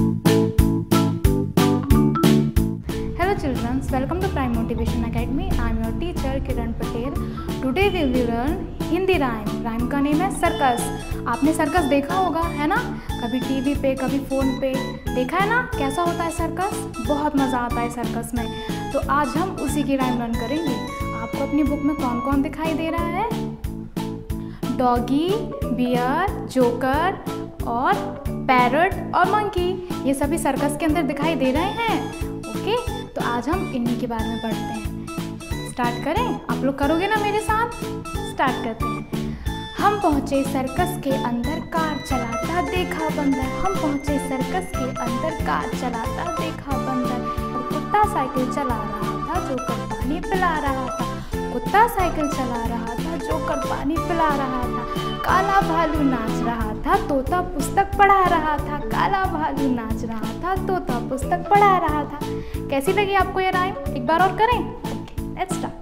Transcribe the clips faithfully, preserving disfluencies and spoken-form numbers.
Hello children, welcome to Prime Motivation Academy. I am your teacher Kiran Patel. Today we will learn Hindi rhyme. Rhyme का name है circus. आपने circus देखा होगा, है ना? कभी टीवी पे, कभी फ़ोन पे देखा है ना कैसा होता है सर्कस. बहुत मज़ा आता है सर्कस में. तो आज हम उसी की राइम लर्न करेंगे. आपको अपनी बुक में कौन कौन दिखाई दे रहा है? डॉगी, बियर, जोकर और पैरट और मंकी. ये सभी सर्कस के अंदर दिखाई दे रहे हैं. ओके, तो आज हम इन्हीं के बारे में पढ़ते हैं. स्टार्ट करें? आप लोग करोगे ना मेरे साथ? स्टार्ट करते हैं. हम पहुँचे सर्कस के अंदर, कार चलाता देखा बंदर. हम पहुँचे सर्कस के अंदर, कार चलाता देखा बंदर. और कुत्ता साइकिल चला रहा था, जोकर पानी पिला रहा था. कुत्ता साइकिल चला रहा था, जोकर पानी पिला रहा था. काला भालू नाच रहा था, तोता पुस्तक पढ़ा रहा था. काला भालू नाच रहा था, तोता पुस्तक पढ़ा रहा था. कैसी लगी आपको ये राइम? एक बार और करें? Let's start.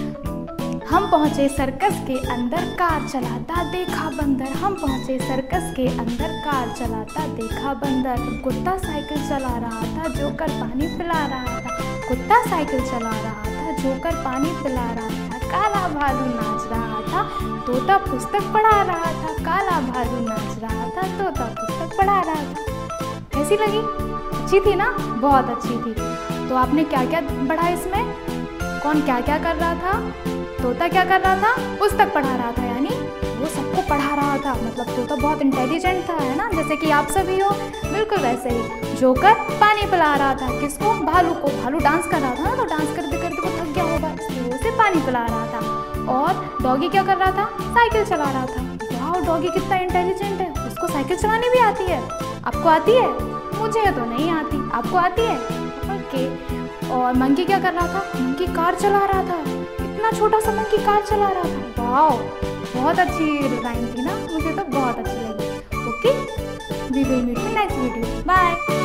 हम पहुँचे सर्कस के अंदर, कार चलाता देखा बंदर. हम पहुँचे सर्कस के अंदर, कार चलाता देखा बंदर. कुत्ता साइकिल चला रहा था, जोकर पानी पिला रहा था. कुत्ता साइकिल चला रहा था, जोकर पानी पिला रहा था. काला भालू नाच रहा था, तोता पुस्तक पढ़ा रहा था. काला भालू नाच रहा था, तोता पुस्तक पढ़ा रहा था. कैसी लगी? अच्छी थी ना? बहुत अच्छी थी. तो आपने क्या क्या पढ़ा इसमें? कौन क्या क्या कर रहा था? तोता क्या कर रहा था? पुस्तक पढ़ा रहा था, यानी वो सबको पढ़ा रहा था. मतलब तोता बहुत इंटेलिजेंट था, है ना? जैसे कि आप सभी हो, बिल्कुल वैसे ही. जोकर पानी पिला रहा था. किसको? भालू को. भालू डांस कर रहा था ना, तो डांस करते करते वो थक गया होगा, इसलिए वो उसे पानी पिला रहा था. और डॉगी क्या कर रहा था? साइकिल चला रहा था. वाह, डॉगी कितना इंटेलिजेंट है, उसको साइकिल चलानी भी आती है. आपको आती है? मुझे तो नहीं आती. आपको आती है? ओके. और मंकी क्या कर रहा था? मंकी कार चला रहा था. इतना छोटा सा मंकी कार चला रहा था. वाह, बहुत अच्छी राइम थी ना? मुझे तो बहुत अच्छी लगी. Okay, we will meet in next video. Bye.